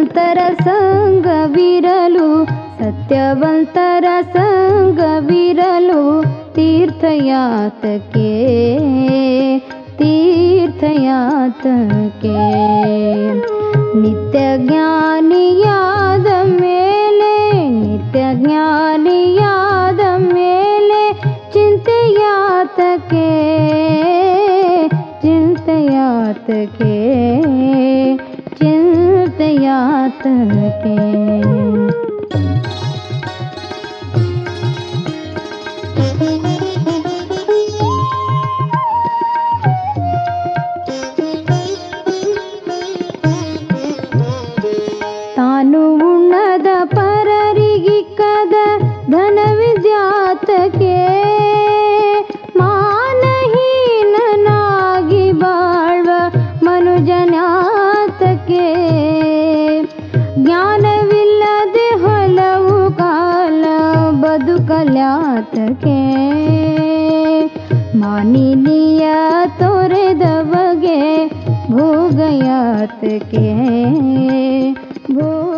ಸತ್ಯವಂತರ ಸಂಗವಿರಲು ಸತ್ಯವಂತರ ಸಂಗವಿರಲು ತೀರ್ಥಯಾತಕ್ಕೆ ತೀರ್ಥಯಾತಕ್ಕೆ ನಿತ್ಯ ಜ್ಞಾನಿಯಾದ ಮೇಲೆ ನಿತ್ಯ ಜ್ಞಾನಿಯಾದ ಮೇಲೆ ಚಿಂತೆಯಾತಕ್ಕೆ ಚಿಂತೆಯಾತಕ್ಕೆ ಚಿಂತೆಯಾತಕ್ಕೆ ತಾನು ಉಣ್ಣದ ಪರರಿಗಿಕ್ಕದ ಧನವಿದ್ಯಾತಕ್ಕೆ ಮಾನಹೀನನಾಗಿ ಬಾಳ್ವ ಮನುಜನಾತಕ್ಕೆ ಜ್ಞಾನವಿಲ್ಲದೆ ಹಲವು ಕಾಲ ಬದುಕಲ್ಯಾತಕ್ಕೆ ಮಾನಿನಿಯ ತೊರೆದವಗೆ ಭೋಗಯಾತಕ್ಕೆ ಭೋ